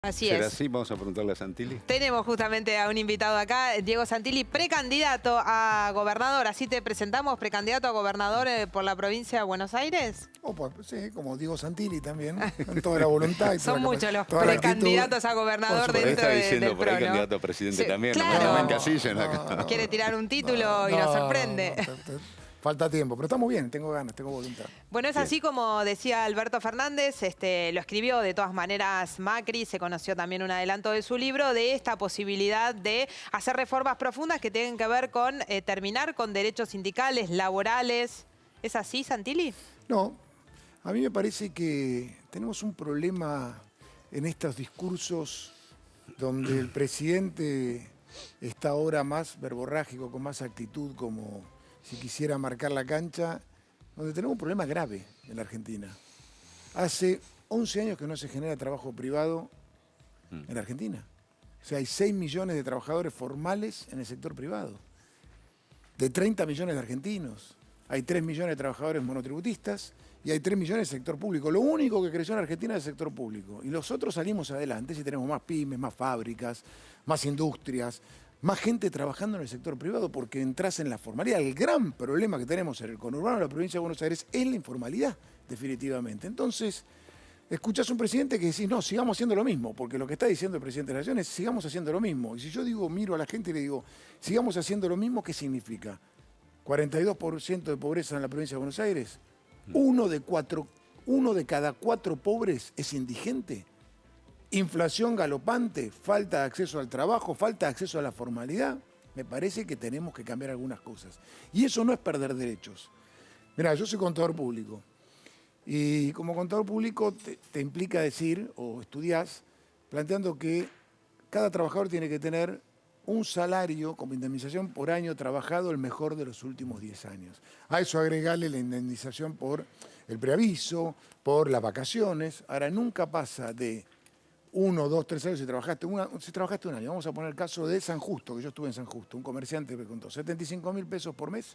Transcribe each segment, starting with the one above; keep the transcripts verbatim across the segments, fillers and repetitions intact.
Así ¿Será es. así? Vamos a preguntarle a Santilli. Tenemos justamente a un invitado acá, Diego Santilli, precandidato a gobernador. Así te presentamos, precandidato a gobernador eh, por la provincia de Buenos Aires. Oh, pues, sí, como Diego Santilli también, con toda la voluntad. Y toda Son la muchos los toda la precandidatos actitud. a gobernador Por ahí dentro está de, diciendo, del por ahí PRO, ¿no? candidato a presidente Sí, también. claro. No me encasillen No, acá. no, Quiere tirar un título no, y nos no, sorprende. no, te- te- falta tiempo, pero estamos bien, tengo ganas, tengo voluntad. Bueno, es Bien. así como decía Alberto Fernández, este, lo escribió de todas maneras Macri, se conoció también un adelanto de su libro, de esta posibilidad de hacer reformas profundas que tengan que ver con eh, terminar con derechos sindicales, laborales. ¿Es así, Santilli? No, a mí me parece que tenemos un problema en estos discursos donde el presidente está ahora más verborrágico, con más actitud, como si quisiera marcar la cancha, donde tenemos un problema grave en la Argentina. Hace once años que no se genera trabajo privado en la Argentina. O sea, hay seis millones de trabajadores formales en el sector privado. De treinta millones de argentinos, hay tres millones de trabajadores monotributistas y hay tres millones de sector público. Lo único que creció en Argentina es el sector público. Y los otros salimos adelante si tenemos más pymes, más fábricas, más industrias, más gente trabajando en el sector privado porque entras en la formalidad. El gran problema que tenemos en el conurbano de la provincia de Buenos Aires es la informalidad, definitivamente. Entonces, escuchás a un presidente que decís, no, sigamos haciendo lo mismo, porque lo que está diciendo el presidente de la Nación es, sigamos haciendo lo mismo. Y si yo digo, miro a la gente y le digo, sigamos haciendo lo mismo, ¿qué significa? cuarenta y dos por ciento de pobreza en la provincia de Buenos Aires. Uno de, cuatro, uno de cada cuatro pobres es indigente. Inflación galopante, falta de acceso al trabajo, falta de acceso a la formalidad. Me parece que tenemos que cambiar algunas cosas. Y eso no es perder derechos. Mirá, yo soy contador público. Y como contador público te, te implica decir, o estudiás, planteando que cada trabajador tiene que tener un salario como indemnización por año trabajado el mejor de los últimos diez años. A eso agregarle la indemnización por el preaviso, por las vacaciones. Ahora, nunca pasa de uno, dos, tres años si trabajaste, una, si trabajaste un año. Vamos a poner el caso de San Justo, que yo estuve en San Justo, un comerciante me contó, setenta y cinco mil pesos por mes,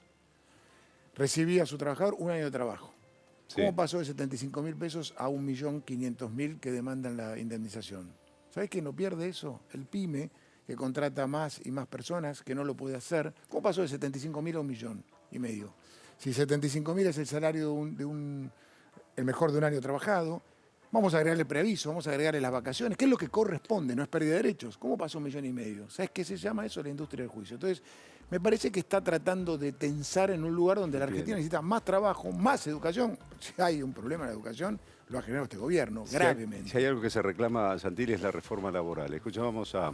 recibía a su trabajador un año de trabajo. Sí. ¿Cómo pasó de setenta y cinco mil pesos a un millón quinientos mil que demandan la indemnización? ¿Sabés quién no pierde eso? El pyme, que contrata más y más personas, que no lo puede hacer. ¿Cómo pasó de setenta y cinco mil a un millón y medio? Si setenta y cinco mil es el salario de un, de un, el mejor de un año trabajado, vamos a agregarle preaviso, vamos a agregarle las vacaciones, que es lo que corresponde, no es pérdida de derechos. ¿Cómo pasó un millón y medio? ¿Sabes qué se llama eso? La industria del juicio. Entonces, me parece que está tratando de tensar en un lugar donde la Argentina necesita más trabajo, más educación. Si hay un problema en la educación, lo ha generado este gobierno, Si hay, gravemente. si hay algo que se reclama, Santilli, es la reforma laboral. Escuchábamos a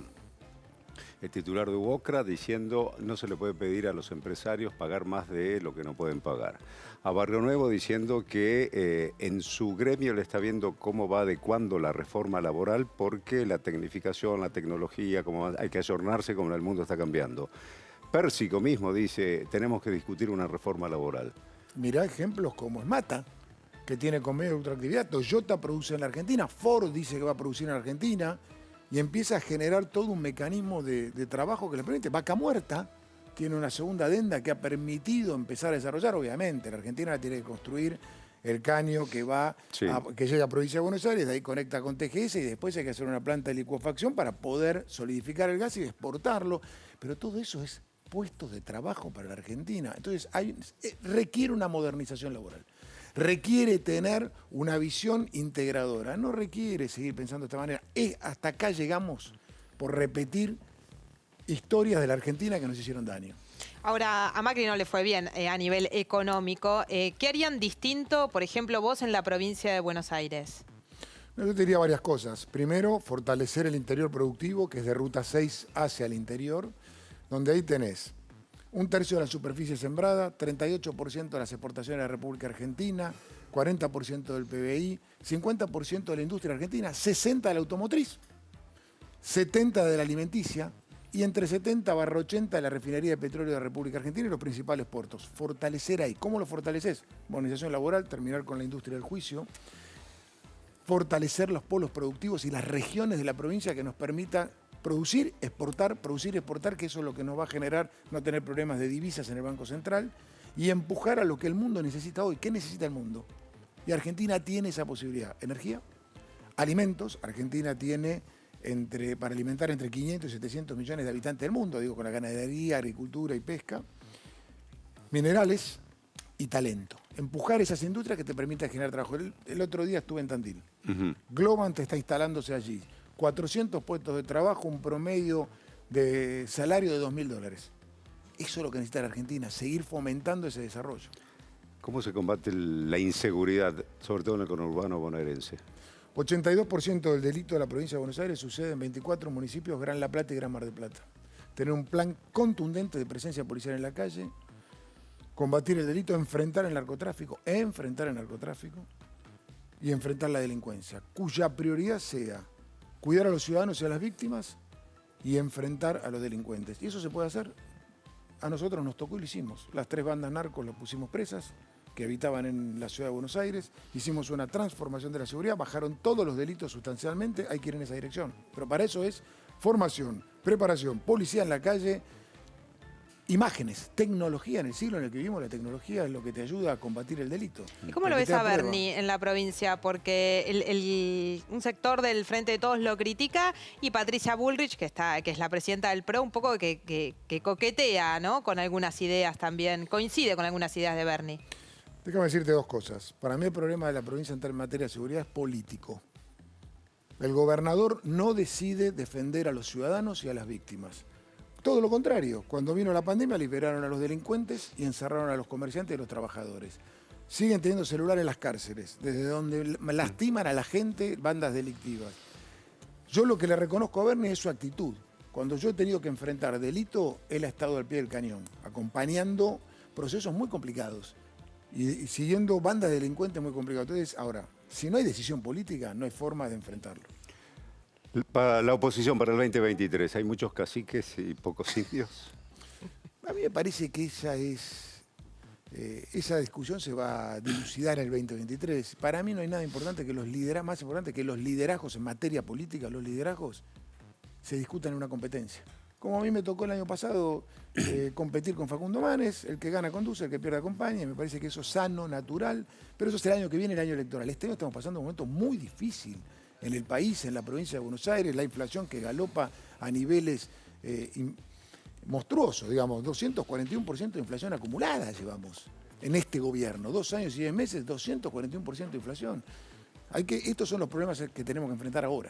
el titular de UOCRA diciendo no se le puede pedir a los empresarios pagar más de lo que no pueden pagar. A Barrio Nuevo diciendo que eh, en su gremio le está viendo cómo va adecuando la reforma laboral porque la tecnificación, la tecnología, como hay que ayornarse como el mundo está cambiando. Pérsico mismo dice, tenemos que discutir una reforma laboral. Mirá ejemplos como Esmata, que tiene convenio de ultraactividad. Toyota produce en la Argentina, Ford dice que va a producir en la Argentina, y empieza a generar todo un mecanismo de, de trabajo que le permite. Vaca Muerta tiene una segunda adenda que ha permitido empezar a desarrollar, obviamente. La Argentina tiene que construir el caño que va Sí. a, que llega a provincia de Buenos Aires, de ahí conecta con T G S y después hay que hacer una planta de licuefacción para poder solidificar el gas y exportarlo. Pero todo eso es puestos de trabajo para la Argentina. Entonces hay, eh, requiere una modernización laboral. Requiere tener una visión integradora. No requiere seguir pensando de esta manera. Es, hasta acá llegamos por repetir historias de la Argentina que nos hicieron daño. Ahora, a Macri no le fue bien eh, a nivel económico. Eh, ¿Qué harían distinto, por ejemplo, vos en la provincia de Buenos Aires? Yo te diría varias cosas. Primero, fortalecer el interior productivo, que es de Ruta seis hacia el interior, donde ahí tenés un tercio de la superficie sembrada, treinta y ocho por ciento de las exportaciones de la República Argentina, cuarenta por ciento del P B I, cincuenta por ciento de la industria argentina, sesenta por ciento de la automotriz, setenta por ciento de la alimenticia y entre setenta barra ochenta de la refinería de petróleo de la República Argentina y los principales puertos. Fortalecer ahí. ¿Cómo lo fortaleces? Modernización laboral, terminar con la industria del juicio, fortalecer los polos productivos y las regiones de la provincia que nos permitan producir, exportar, producir, exportar, que eso es lo que nos va a generar no tener problemas de divisas en el Banco Central y empujar a lo que el mundo necesita hoy. ¿Qué necesita el mundo? Y Argentina tiene esa posibilidad. Energía, alimentos. Argentina tiene entre, para alimentar entre quinientos y setecientos millones de habitantes del mundo, digo, con la ganadería, agricultura y pesca, minerales y talento. Empujar esas industrias que te permitan generar trabajo. El, el otro día estuve en Tandil. Uh-huh. Globant está instalándose allí. cuatrocientos puestos de trabajo, un promedio de salario de dos mil dólares. Eso es lo que necesita la Argentina, seguir fomentando ese desarrollo. ¿Cómo se combate la inseguridad, sobre todo en el conurbano bonaerense? ochenta y dos por ciento del delito de la provincia de Buenos Aires sucede en veinticuatro municipios, Gran La Plata y Gran Mar del Plata. Tener un plan contundente de presencia policial en la calle, combatir el delito, enfrentar el narcotráfico, enfrentar el narcotráfico y enfrentar la delincuencia, cuya prioridad sea cuidar a los ciudadanos y a las víctimas y enfrentar a los delincuentes. Y eso se puede hacer. A nosotros nos tocó y lo hicimos. Las tres bandas narcos las pusimos presas, que habitaban en la ciudad de Buenos Aires. Hicimos una transformación de la seguridad, bajaron todos los delitos sustancialmente, hay que ir en esa dirección. Pero para eso es formación, preparación, policía en la calle, imágenes, tecnología. En el siglo en el que vivimos, la tecnología es lo que te ayuda a combatir el delito. ¿Y cómo lo ves a Bernie en la provincia? Porque el, el, un sector del Frente de Todos lo critica y Patricia Bullrich, que, está, que es la presidenta del P R O, un poco que, que, que coquetea, ¿no?, con algunas ideas también, coincide con algunas ideas de Bernie. Déjame decirte dos cosas. Para mí el problema de la provincia en materia de seguridad es político. El gobernador no decide defender a los ciudadanos y a las víctimas. Todo lo contrario, cuando vino la pandemia liberaron a los delincuentes y encerraron a los comerciantes y a los trabajadores. Siguen teniendo celular en las cárceles, desde donde lastiman a la gente bandas delictivas. Yo lo que le reconozco a Bernie es su actitud. Cuando yo he tenido que enfrentar delito, él ha estado al pie del cañón, acompañando procesos muy complicados y, y siguiendo bandas de delincuentes muy complicadas. Entonces, ahora, si no hay decisión política, no hay forma de enfrentarlo. Para la oposición para el veinte veintitrés, ¿hay muchos caciques y pocos indios? A mí me parece que esa es eh, esa discusión se va a dilucidar en el veinte veintitrés. Para mí no hay nada importante que los liderazgos, más importante que los liderazgos en materia política, los liderazgos se discutan en una competencia. Como a mí me tocó el año pasado eh, competir con Facundo Manes, el que gana conduce, el que pierde acompaña, y me parece que eso es sano, natural, pero eso será el año que viene, el año electoral. Este año estamos pasando un momento muy difícil en el país, en la provincia de Buenos Aires, la inflación que galopa a niveles eh, monstruosos, digamos, doscientos cuarenta y uno por ciento de inflación acumulada llevamos en este gobierno, dos años y diez meses, doscientos cuarenta y uno por ciento de inflación. Hay que, estos son los problemas que tenemos que enfrentar ahora.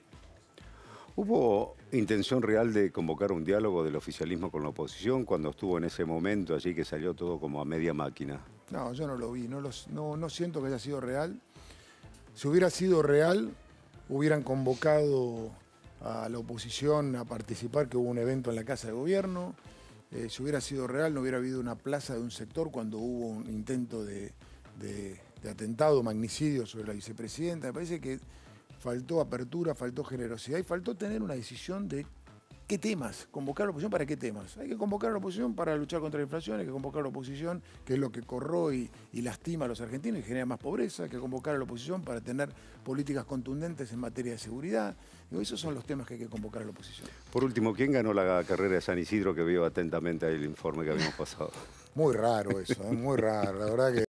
¿Hubo intención real de convocar un diálogo del oficialismo con la oposición cuando estuvo en ese momento allí que salió todo como a media máquina? No, yo no lo vi, no, los, no, no siento que haya sido real. Si hubiera sido real, hubieran convocado a la oposición a participar, que hubo un evento en la Casa de Gobierno. Eh, si hubiera sido real, no hubiera habido una plaza de un sector cuando hubo un intento de, de, de atentado, magnicidio sobre la vicepresidenta. Me parece que faltó apertura, faltó generosidad y faltó tener una decisión de qué temas, convocar a la oposición para qué temas. Hay que convocar a la oposición para luchar contra la inflación, hay que convocar a la oposición, que es lo que corroe y, y lastima a los argentinos y genera más pobreza, hay que convocar a la oposición para tener políticas contundentes en materia de seguridad. Y esos son los temas que hay que convocar a la oposición. Por último, ¿quién ganó la carrera de San Isidro que vio atentamente ahí el informe que habíamos pasado? Muy raro eso, ¿eh? Muy raro, la verdad que...